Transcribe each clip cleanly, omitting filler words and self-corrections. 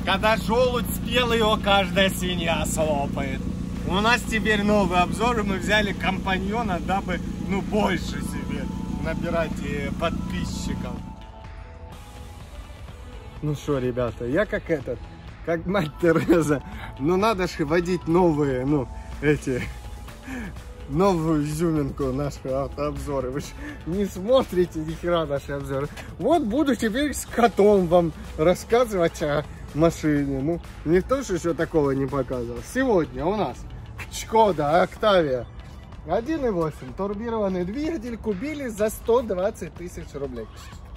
Когда желудь спел, его каждая свинья слопает. У нас теперь новый обзор, и мы взяли компаньона, дабы, ну, больше себе набирать подписчиков. Ну что, ребята, я как мать Тереза, ну надо же вводить новые, новую изюминку нашего автообзора. Вы же не смотрите ни хера наши обзоры. Вот буду теперь с котом вам рассказывать о машине. Ну, никто же еще такого не показывал. Сегодня у нас Шкода Октавия 1.8, турбированный двигатель, купили за 120 тысяч рублей.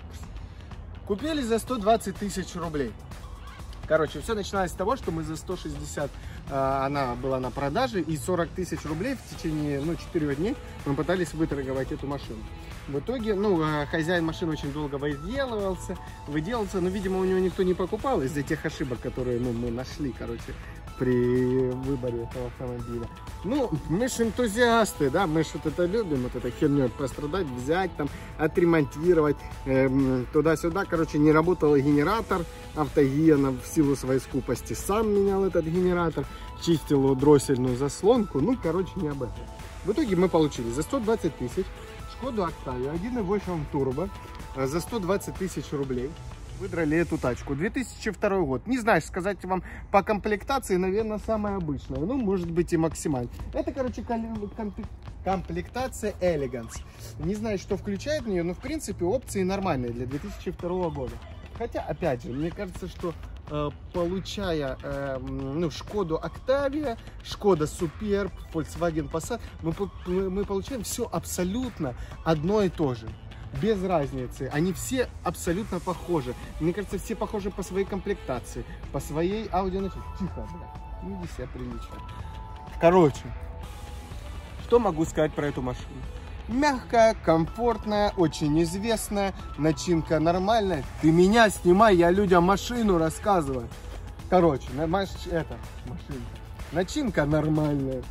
Купили за 120 тысяч рублей. Короче, все начиналось с того, что мы за 160 она была на продаже, и 40 тысяч рублей в течение 4 дней мы пытались выторговать эту машину. В итоге, хозяин машины очень долго выделывался, но, видимо, у него никто не покупал из-за тех ошибок, которые, мы нашли, короче, при выборе этого автомобиля. Ну, мы же энтузиасты, да, мы же вот это любим, вот этой херней пострадать, взять, там, отремонтировать, туда-сюда. Короче, не работал генератор автогена в силу своей скупости. Сам менял этот генератор, чистил дроссельную заслонку, короче, не об этом. В итоге мы получили за 120 тысяч Шкоду Октавию 1.8 турбо за 120 тысяч рублей. Выдрали эту тачку. 2002 год. Не знаю, сказать вам по комплектации, наверное, самая обычная. Может быть и максимально. Это, короче, комплектация Elegance. Не знаю, что включает в нее, но, в принципе, опции нормальные для 2002 года. Хотя, опять же, мне кажется, что получая Шкоду Октавия, Шкода Суперб, Volkswagen Passat, мы получаем все абсолютно одно и то же. Без разницы. Они все абсолютно похожи. Мне кажется, все похожи по своей комплектации, по своей аудио. Тихо, блядь. Иди себя прилично. Короче, что могу сказать про эту машину? Мягкая, комфортная, очень известная, начинка нормальная. Ты меня снимай, я людям машину рассказываю. Короче, машина. Начинка нормальная.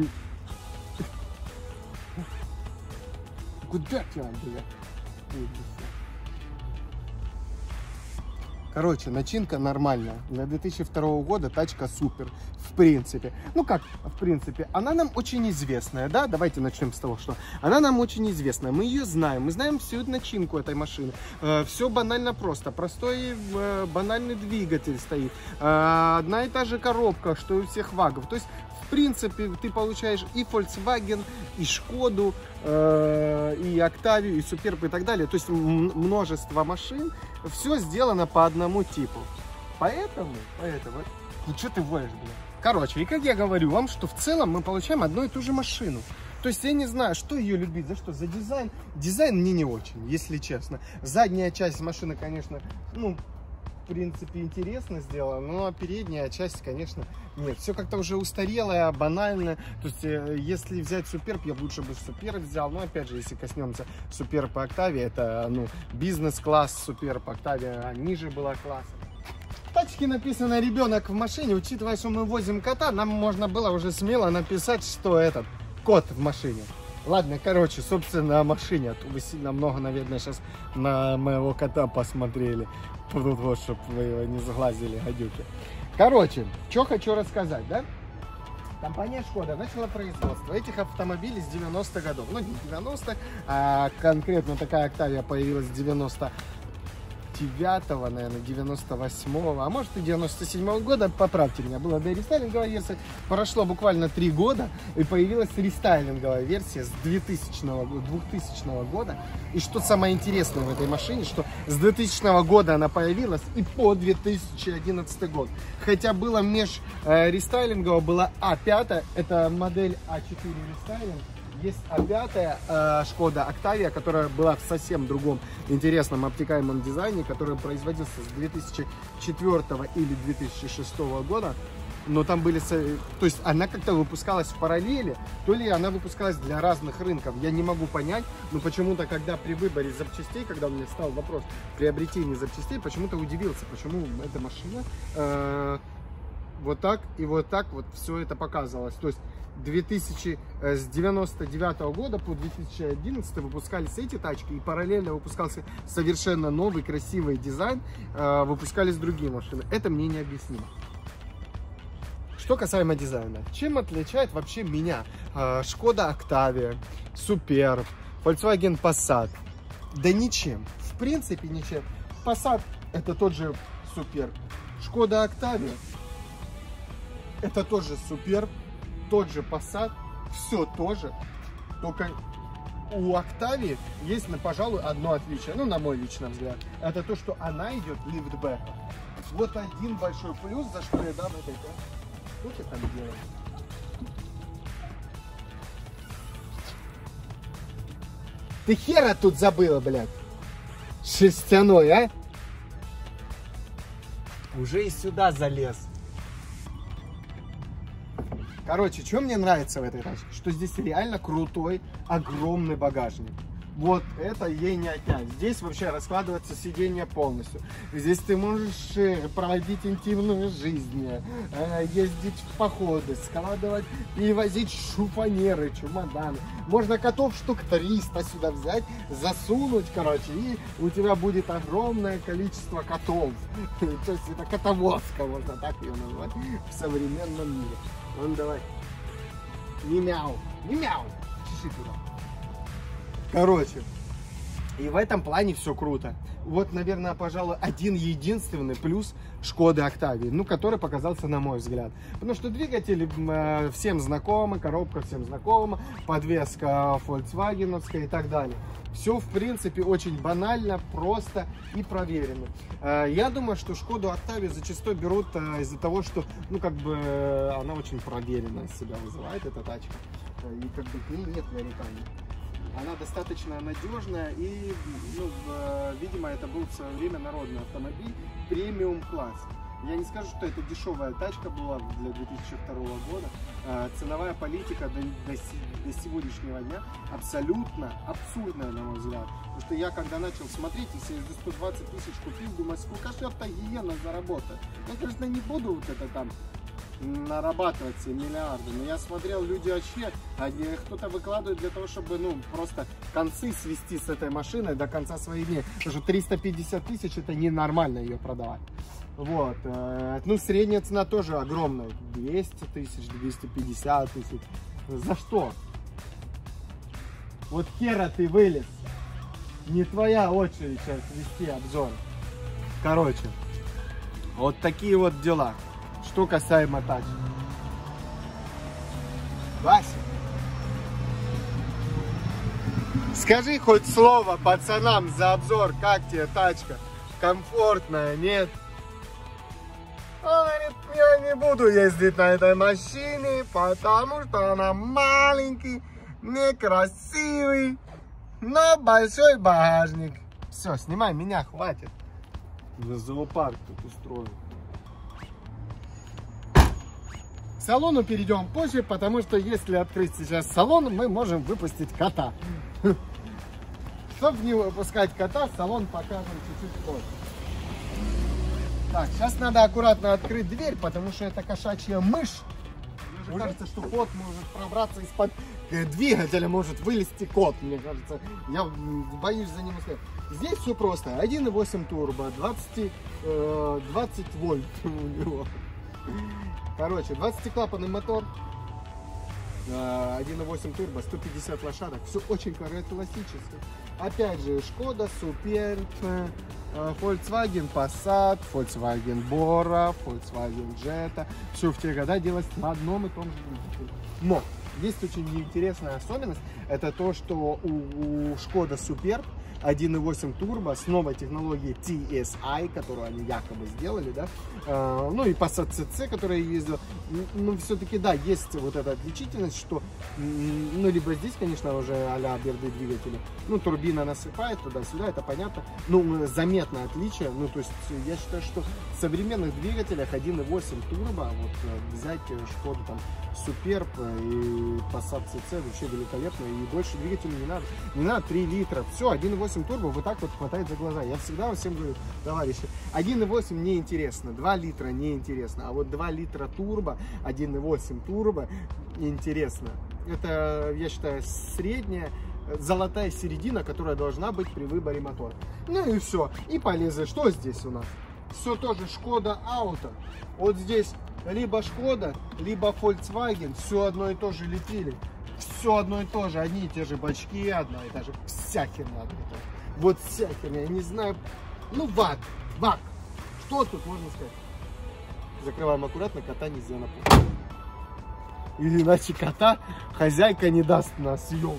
Куда тебя, блядь? Короче, начинка нормальная. Для 2002 года тачка супер. В принципе. В принципе? Она нам очень известная, да? Давайте начнем с того, что она нам очень известная. Мы ее знаем. Мы знаем всю начинку этой машины. Все банально просто. Простой банальный двигатель стоит. Одна и та же коробка, что и у всех вагов. То есть, в принципе, ты получаешь и Volkswagen, и Шкоду, и Октавию, и Суперб, и так далее. То есть множество машин. Все сделано по одному типу. Поэтому... Ну что ты воешь, блядь? Короче, и как я говорю вам, что в целом мы получаем одну и ту же машину. То есть я не знаю, что ее любить, за что? За дизайн? Дизайн мне не очень, если честно. Задняя часть машины, конечно, в принципе, интересно сделано, но передняя часть, конечно, нет. Все как-то уже устарелое, банальное. То есть, если взять Суперб, я лучше бы Суперб взял. Но, опять же, если коснемся Суперб и Октавия, это, бизнес-класс Суперб, Октавия ниже была класса. В тачке написано «ребенок в машине». Учитывая, что мы возим кота, нам можно было уже смело написать, что этот кот в машине. Ладно, короче, собственно, о машине. А то вы сильно много, наверное, сейчас на моего кота посмотрели. Вот, чтобы вы его не сглазили, гадюки. Короче, что хочу рассказать, да? Компания Шкода начала производство этих автомобилей с 90-х годов. Не 90-х, а конкретно такая Октавия появилась с 99-го, наверное, 98-го, а может и 97-го года, поправьте меня, была рестайлинговая версия, прошло буквально 3 года, и появилась рестайлинговая версия с 2000 года, и что самое интересное в этой машине, что с 2000 года она появилась и по 2011 год, хотя было рестайлинговая, была А5, это модель А4 рестайлинг. Есть А5 Шкода Октавия, которая была в совсем другом интересном обтекаемом дизайне, который производился с 2004 или 2006 года. Но там были... То есть она как-то выпускалась в параллели, то ли она выпускалась для разных рынков. Я не могу понять, но почему-то, когда при выборе запчастей, когда у меня стал вопрос приобретения запчастей, почему-то удивился, почему эта машина вот так и вот так вот все это показывалось. То есть с 99 года по 2011 выпускались эти тачки, и параллельно выпускался совершенно новый красивый дизайн, выпускались другие машины. Это мне не объяснимо. Что касаемо дизайна, чем отличает вообще меня Шкода Octavia, Superb, Volkswagen Passat? Да ничем, в принципе ничем. Passat это тот же Superb, Шкода Octavia это тоже Superb, тот же Passat, все тоже, только у Octavia есть, пожалуй, одно отличие, ну, на мой личный взгляд, это то, что она идет лифтбэком. Вот один большой плюс, за что я дам этой. Что ты там делаешь? Ты хера тут забыла, блядь? Шерстяной, а? Уже и сюда залез. Короче, что мне нравится в этой тачке? Что здесь реально крутой, огромный багажник. Вот это ей не отнять. Здесь вообще раскладывается сиденье полностью. Здесь ты можешь проводить интимную жизнь, ездить в походы, складывать и возить шифонеры, чемоданы. Можно котов штук 300 сюда взять, засунуть, короче, и у тебя будет огромное количество котов. То есть это котовозка, можно так ее назвать, в современном мире. Ну давай. Не мяу, не мяу. Чеши туда. Короче, и в этом плане все круто. Вот, наверное, пожалуй, один единственный плюс Шкоды Octavia, ну, который показался на мой взгляд. Потому что двигатель всем знакомый, коробка всем знакома, подвеска фольксвагеновская и так далее. Все, в принципе, очень банально, просто и проверено. Я думаю, что Шкоду Octavia зачастую берут из-за того, что, ну, как бы, она очень проверенно себя вызывает, эта тачка. И, как бы, к ней нет нареканий. Она достаточно надежная и, ну, видимо, это был в свое время народный автомобиль премиум класс. Я не скажу, что это дешевая тачка была для 2002 года. Ценовая политика до сегодняшнего дня абсолютно абсурдная, на мой взгляд. Потому что я, когда начал смотреть, если я за 120 тысяч купил, думаю, сколько же я гиена заработаю. Я, конечно, не буду вот это там нарабатывать все миллиарды, но я смотрел, люди вообще, кто-то выкладывает для того, чтобы, ну, просто концы свести с этой машиной до конца своих дней, потому что 350 тысяч это ненормально ее продавать. Вот, ну, средняя цена тоже огромная, 200 тысяч, 250 тысяч, за что? Вот хера ты вылез, не твоя очередь сейчас вести обзор. Короче, вот такие вот дела. Что касаемо тачки. Вася, скажи хоть слово пацанам за обзор, как тебе тачка? Комфортная, нет? Он говорит, я не буду ездить на этой машине, потому что она маленький, некрасивый, но большой багажник. Все, снимай меня, хватит. За зоопарк тут устроил. К салону перейдем позже, потому что если открыть сейчас салон, мы можем выпустить кота. Чтобы не выпускать кота, салон покажем чуть-чуть позже. Так, сейчас надо аккуратно открыть дверь, потому что это кошачья мышь. Мне кажется, что кот может пробраться из-под двигателя, может вылезти кот, мне кажется. Я боюсь за ним сказать. Здесь все просто. 1.8 турбо, 20 вольт у него. Короче, 20-клапанный мотор, 1.8 турбо, 150 лошадок, все очень классически. Опять же, Шкода, Superb, Volkswagen Passat, Volkswagen Bora, Volkswagen Jetta. Все в те года делалось на одном и том же двигателе. Но есть очень интересная особенность, это то, что у Шкода Superb 1.8 турбо с новой технологией TSI, которую они якобы сделали, да, ну и Passat CC, который я ездил, ну все-таки, да, есть вот эта отличительность, что, ну, либо здесь, конечно, уже а-ля берды двигателя, ну, турбина насыпает туда-сюда, это понятно, ну, заметное отличие, ну, то есть, я считаю, что в современных двигателях 1.8 турбо, вот, взять Шкоду, там, Superb и Passat CC вообще великолепно, и больше двигателю не надо 3 литра, все, 1.8 1.8 турбо вот так вот хватает за глаза. Я всегда всем говорю, товарищи, 1.8 не интересно, 2 литра не интересно, а вот 2 литра турбо, 1.8 турбо интересно. Это, я считаю, средняя, золотая середина, которая должна быть при выборе мотора. Ну и все. И полезли. Что здесь у нас? Все тоже Шкода Auto. Вот здесь либо Шкода, либо Volkswagen. Все одно и то же лепили. Все одно и то же. Одни и те же бачки, одна и та же. Вся херня. Вот вся херня. Я не знаю. Ну, ВАК. Что тут можно сказать? Закрываем аккуратно. Кота нельзя на пол. Или иначе кота хозяйка не даст на съем.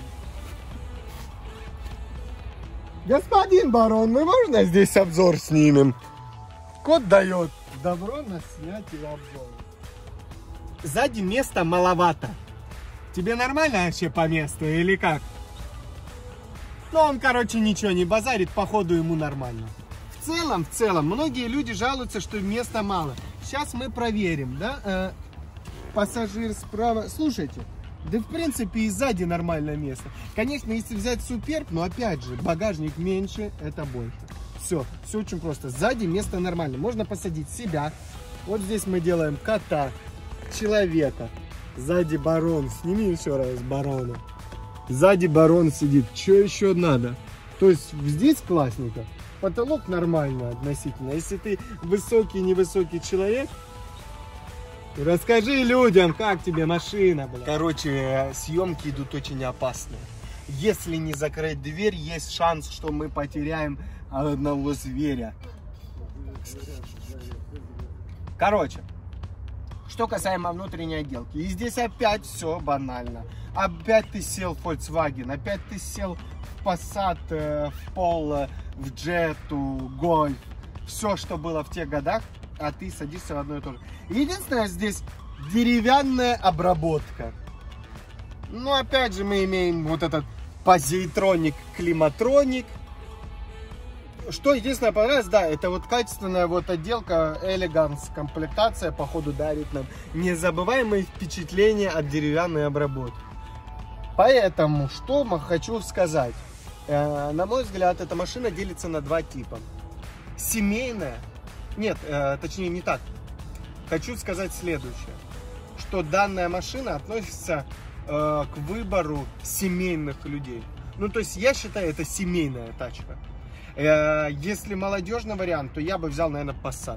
Господин барон, мы можно здесь обзор снимем? Кот дает добро на снятие обзора. Сзади места маловато. Тебе нормально вообще по месту или как? Ну, он, короче, ничего не базарит, походу ему нормально. В целом, многие люди жалуются, что места мало. Сейчас мы проверим, да? Пассажир справа. Слушайте, да в принципе и сзади нормальное место. Конечно, если взять Суперб, но опять же, багажник меньше, это больше. Все очень просто. Сзади место нормально. Можно посадить себя. Вот здесь мы делаем кота, человека. Сзади барон. Сними еще раз барона. Сзади барон сидит. Что еще надо? То есть здесь классненько. Потолок нормально относительно. Если ты высокий, невысокий человек, расскажи людям, как тебе машина, бля. Короче, съемки идут очень опасные. Если не закрыть дверь, есть шанс, что мы потеряем одного зверя. Короче, что касаемо внутренней отделки. И здесь опять все банально. Опять ты сел в Volkswagen, опять ты сел в Passat, в Polo, в Jetta, Golf. Все, что было в тех годах, а ты садишься в одно и то же. Единственное, здесь деревянная обработка. Ну, опять же, мы имеем вот этот позитроник, климатроник. Что единственное понравилось, да, это вот качественная вот отделка, элеганс, комплектация, походу, дарит нам незабываемые впечатления от деревянной обработки. Поэтому, что хочу сказать. На мой взгляд, эта машина делится на два типа. Семейная. Нет, точнее не так. Хочу сказать следующее. Что данная машина относится к выбору семейных людей. Ну, то есть, я считаю, это семейная тачка. Если молодежный вариант, то я бы взял, наверное, Passat.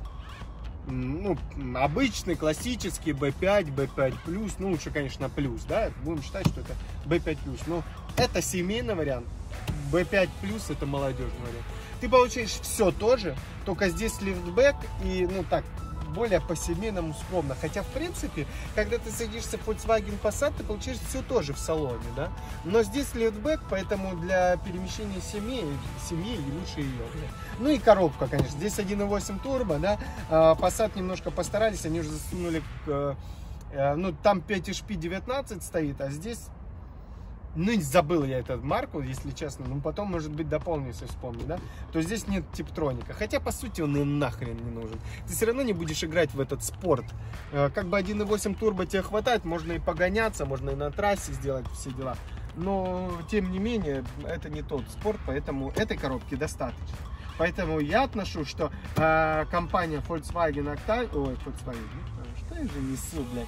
Ну, обычный, классический, B5, B5+, ну, лучше, конечно, плюс, да, будем считать, что это B5+, но это семейный вариант, B5+, это молодежный вариант. Ты получаешь все то же, только здесь лифтбэк и, ну, так, более по-семейному скромно. Хотя, в принципе, когда ты садишься в Volkswagen Passat, ты получаешь все тоже в салоне, да. Но здесь лифтбэк, поэтому для перемещения семьи лучше ее. Ну и коробка, конечно. Здесь 1.8 турбо, да. Passat немножко постарались, они уже засунули, ну, там 5 HP 19 стоит, а здесь... Ну, забыл я эту марку, если честно, но потом, может быть, дополню, если вспомню, да, то здесь нет типтроника, хотя, по сути, он и нахрен не нужен. Ты все равно не будешь играть в этот спорт. Как бы 1.8 турбо тебе хватает, можно и погоняться, можно и на трассе сделать все дела, но, тем не менее, это не тот спорт, поэтому этой коробки достаточно. Поэтому я отношу, что компания Volkswagen Octavia, ой, Volkswagen, что я же несу, блядь.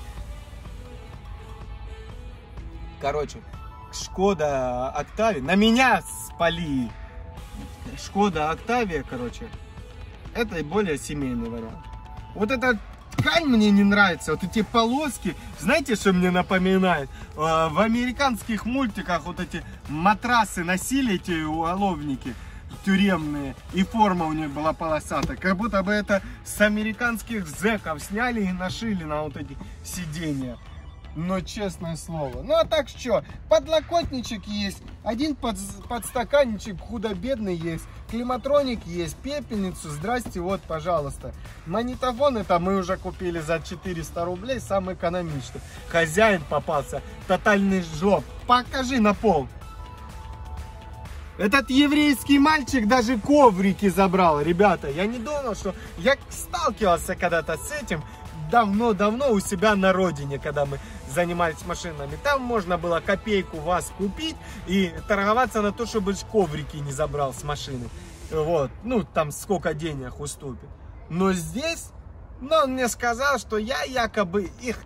Короче, Шкода Октавия, на меня спали. Шкода Октавия, короче, это более семейный вариант. Вот эта ткань мне не нравится, вот эти полоски, знаете, что мне напоминает? В американских мультиках вот эти матрасы носили, эти уголовники тюремные, и форма у них была полосатая, как будто бы это с американских зэков сняли и нашили на вот эти сиденья. Но честное слово. Ну а так что, подлокотничек есть, один подстаканничек худо-бедный есть, климатроник есть, пепельницу, здрасте, вот, пожалуйста. Магнитофон это мы уже купили за 400 рублей, самый экономичный. Хозяин попался, тотальный жлоб. Покажи на пол. Этот еврейский мальчик даже коврики забрал, ребята. Я не думал, что... Я сталкивался когда-то с этим. давно-давно у себя на родине, когда мы занимались машинами. Там можно было копейку вас купить и торговаться на то, чтобы коврики не забрал с машины. Вот, ну там сколько денег уступит. Но здесь, ну, он мне сказал, что я якобы их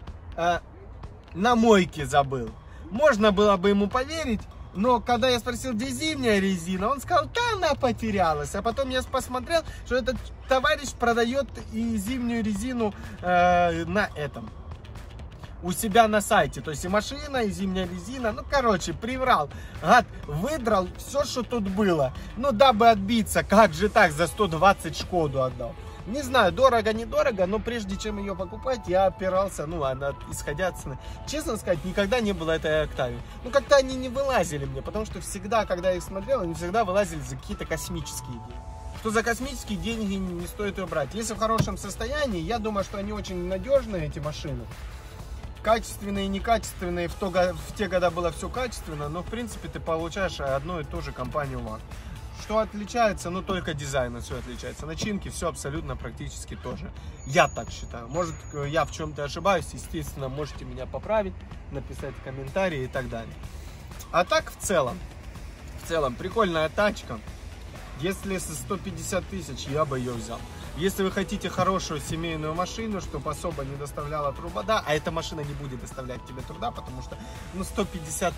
на мойке забыл. Можно было бы ему поверить, но когда я спросил, где зимняя резина, он сказал, да, она потерялась. А потом я посмотрел, что этот товарищ продает и зимнюю резину на этом, у себя на сайте. То есть и машина, и зимняя резина. Ну, короче, приврал. Гад выдрал все, что тут было. Ну, дабы отбиться, как же так, за 120 Шкоду отдал. Не знаю, дорого-недорого, но прежде чем ее покупать, я опирался, ну, исходя от цены. Честно сказать, никогда не было этой Октавии. Ну, как-то они не вылазили мне, потому что всегда, когда я их смотрел, они всегда вылазили за какие-то космические деньги. Что за космические деньги не стоит ее брать. Если в хорошем состоянии, я думаю, что они очень надежные, эти машины. Качественные и некачественные, в те годы было все качественно, но, в принципе, ты получаешь одну и ту же компанию ВАГ. Что отличается? Ну, только дизайн все отличается. Начинки все абсолютно практически тоже. Я так считаю. Может, я в чем-то ошибаюсь. Естественно, можете меня поправить, написать комментарии и так далее. А так, в целом, прикольная тачка. Если со 150 тысяч, я бы ее взял. Если вы хотите хорошую семейную машину, чтобы особо не доставляла труда, а эта машина не будет доставлять тебе труда, потому что, ну, 150...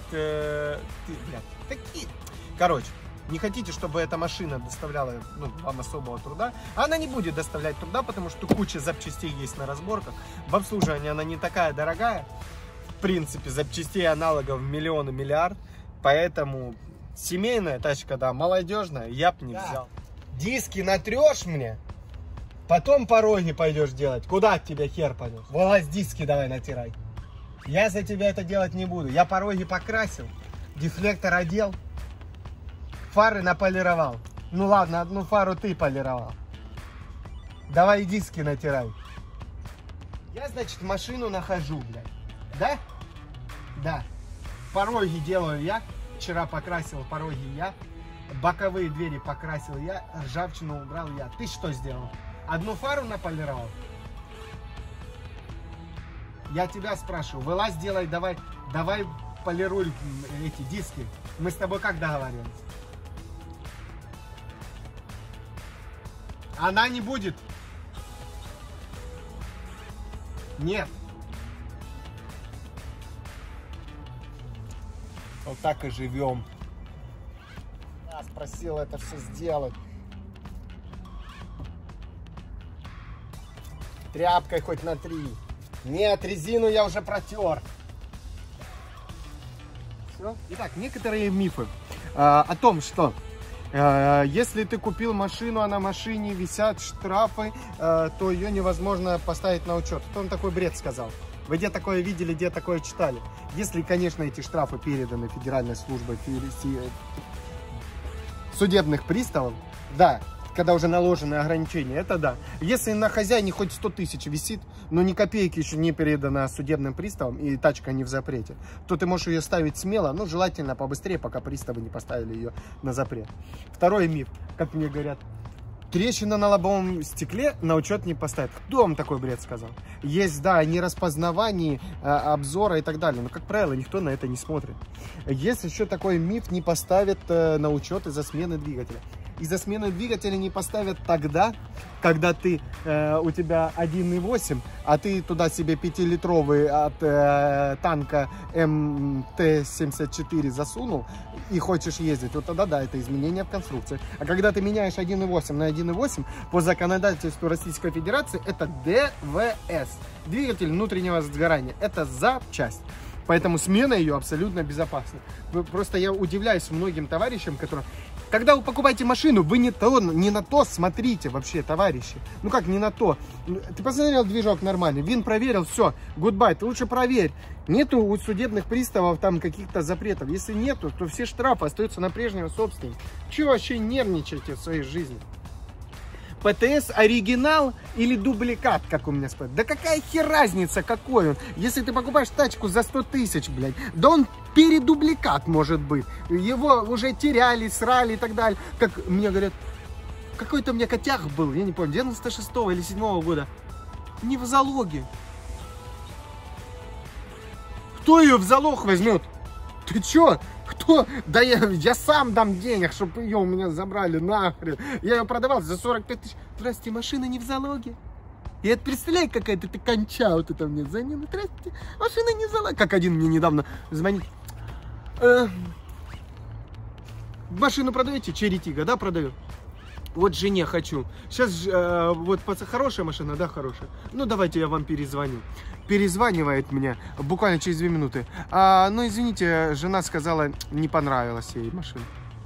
какие? Короче. Не хотите, чтобы эта машина доставляла, ну, вам особого труда, она не будет доставлять труда, потому что куча запчастей есть на разборках. В обслуживании она не такая дорогая. В принципе, запчастей аналогов миллион и миллиард. Поэтому семейная тачка, да, молодежная, я бы не взял. Диски натрешь мне, потом пороги пойдешь делать. Куда от тебя хер пойдешь? Вылазь, диски давай натирай. Я за тебя это делать не буду. Я пороги покрасил, дефлектор одел. Фары наполировал. Ну ладно, одну фару ты полировал. Давай диски натирай. Я, значит, машину нахожу, блядь. Да? Да. Пороги делаю я. Вчера покрасил пороги я. Боковые двери покрасил я. Ржавчину убрал я. Ты что сделал? Одну фару наполировал? Я тебя спрашиваю. Вылазь, делай, давай полируй эти диски. Мы с тобой как договорились? Она не будет. Нет. Вот так и живем. Я спросил это все сделать. Тряпкой хоть на 3. Нет, резину я уже протер. Все. Итак, некоторые мифы о том, что если ты купил машину, а на машине висят штрафы, то ее невозможно поставить на учет. Кто вам такой бред сказал? Вы где такое видели, где такое читали? Если, конечно, эти штрафы переданы Федеральной службой судебных приставов, да, когда уже наложены ограничения, это да. Если на хозяине хоть 100 тысяч висит, но ни копейки еще не передана судебным приставам, и тачка не в запрете, то ты можешь ее ставить смело, но желательно побыстрее, пока приставы не поставили ее на запрет. Второй миф, как мне говорят, трещина на лобовом стекле на учет не поставят. Кто вам такой бред сказал? Есть, да, нераспознавание обзора и так далее, но, как правило, никто на это не смотрит. Есть еще такой миф, не поставят на учет из-за смены двигателя. Из-за смены двигателя не поставят тогда, когда у тебя 1.8, а ты туда себе 5-литровый от танка МТ-74 засунул и хочешь ездить, вот тогда да, это изменение в конструкции. А когда ты меняешь 1.8 на 1.8, по законодательству Российской Федерации это ДВС, двигатель внутреннего сгорания, это запчасть. Поэтому смена ее абсолютно безопасна. Просто я удивляюсь многим товарищам, которые... Когда вы покупаете машину, вы не на то смотрите вообще, товарищи. Ну как не на то? Ты посмотрел, движок нормальный, ВИН проверил, все, гудбай. Ты лучше проверь. Нету у судебных приставов там каких-то запретов. Если нету, то все штрафы остаются на прежнего собственника. Чего вообще нервничаете в своей жизни? ПТС оригинал или дубликат, как у меня спрашивают? Да какая хер разница, какой он? Если ты покупаешь тачку за 100 тысяч, блядь, да он передубликат может быть. Его уже теряли, срали и так далее. Как мне говорят, какой-то у меня котяк был, я не помню, 96-го или 7-го года. не в залоге. Кто ее в залог возьмет? Ты чё? Кто? Да я сам дам денег, чтобы ее у меня забрали нахрен. Я ее продавал за 45 тысяч. Здрасте, машина не в залоге. И это, представляй, какая-то ты конча вот это мне звонила. Здрасте, машина не в залоге. Как один мне недавно звонит. Машину продаете? Черри Тига, да, продаю? Вот жене хочу. Сейчас вот хорошая машина, да, хорошая. Ну, давайте я вам перезвоню. Перезванивает мне буквально через 2 минуты. Ну, извините, жена сказала, не понравилась ей машина.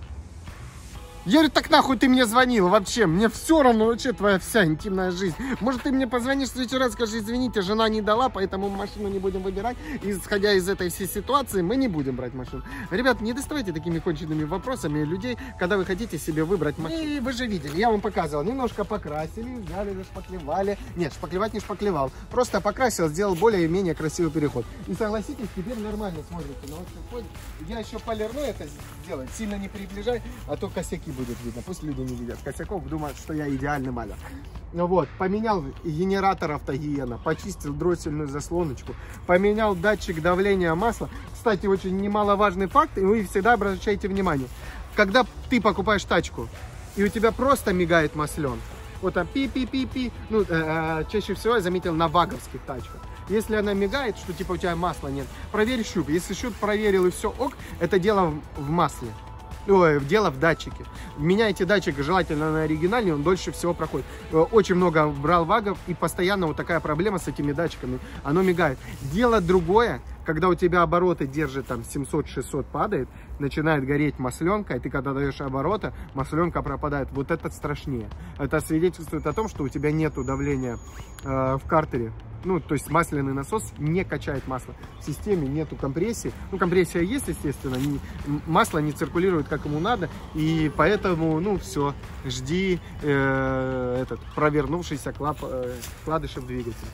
Я говорю, так нахуй ты мне звонил вообще? Мне все равно вообще твоя вся интимная жизнь. Может, ты мне позвонишь в следующий раз, скажи, извините, жена не дала, поэтому машину не будем выбирать. И, исходя из этой всей ситуации, мы не будем брать машину. Ребят, не доставайте такими конченными вопросами людей, когда вы хотите себе выбрать машину. И вы же видели, я вам показывал, немножко покрасили, взяли, зашпаклевали. Нет, шпаклевать не шпаклевал. Просто покрасил, сделал более-менее красивый переход. И согласитесь, теперь нормально смотрите на общем ходе. Я еще полирну это сделать, сильно не приближай, а то косяки будет видно. Пусть люди не видят косяков, думают, что я идеальный маляр. Вот, поменял генератор автогиена, почистил дроссельную заслоночку, поменял датчик давления масла. Кстати, очень немаловажный факт, и вы всегда обращайте внимание. Когда ты покупаешь тачку, и у тебя просто мигает масленка, вот там пи-пи-пи-пи, ну, чаще всего я заметил на ваговских тачках. Если она мигает, что типа у тебя масла нет, проверь щуп. Если щуп проверил и все ок, это дело в масле. Ой, дело в датчике. Меняйте датчик, желательно на оригинальный, он дольше всего проходит. Очень много брал вагов, и постоянно вот такая проблема с этими датчиками. Оно мигает. Дело другое, когда у тебя обороты держит там 700-600 падает, начинает гореть масленка, и ты когда даешь обороты, масленка пропадает. Вот это страшнее. Это свидетельствует о том, что у тебя нету давления в картере. Ну, то есть масляный насос не качает масло. В системе нету компрессии. Ну, компрессия есть, естественно. Масло не циркулирует, как ему надо. И поэтому, ну, все. Жди провернувшийся вкладыши в двигатель.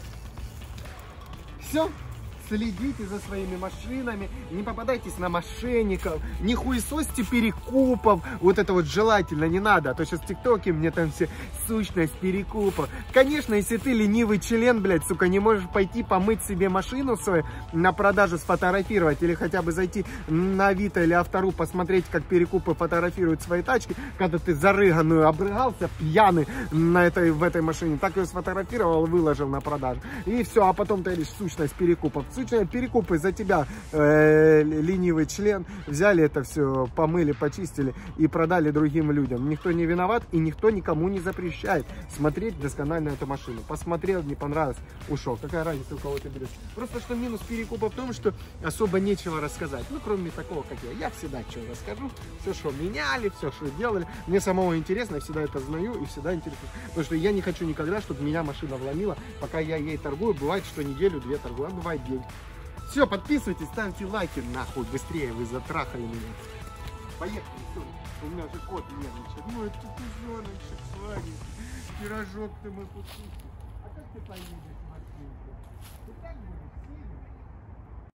Все. Следите за своими машинами, не попадайтесь на мошенников, не хуесосьте перекупов, вот это вот желательно не надо, а то сейчас в ТикТоке мне там все сущность перекупов. Конечно, если ты ленивый член, блядь, сука, не можешь пойти помыть себе машину свою на продажу, сфотографировать, или хотя бы зайти на Авито или Автору, посмотреть, как перекупы фотографируют свои тачки, когда ты зарыганную обрыгался, пьяный в этой машине, так ее сфотографировал, выложил на продажу, и все, а потом ты говоришь, сущность перекупов. Перекупы за тебя, ленивый член, взяли это все, помыли, почистили и продали другим людям. Никто не виноват и никто никому не запрещает смотреть досконально эту машину. Посмотрел, не понравилось, ушел. Какая разница, у кого ты берешь? Просто что минус перекупа в том, что особо нечего рассказать. Ну, кроме такого, как я. Я всегда что расскажу. Все, что меняли, все, что делали. Мне самого интересно, я всегда это знаю и всегда интересно. Потому что я не хочу никогда, чтобы меня машина вломила, пока я ей торгую. Бывает, что неделю-две торгую, а бывает день. Все, подписывайтесь, ставьте лайки, нахуй, быстрее, вы затрахали меня. Поехали, все, у меня же кот нервничает. Ну, это тузеночек сладенький, пирожок ты мой кусочек. А как ты поедешь, Максимка? Ты так будешь?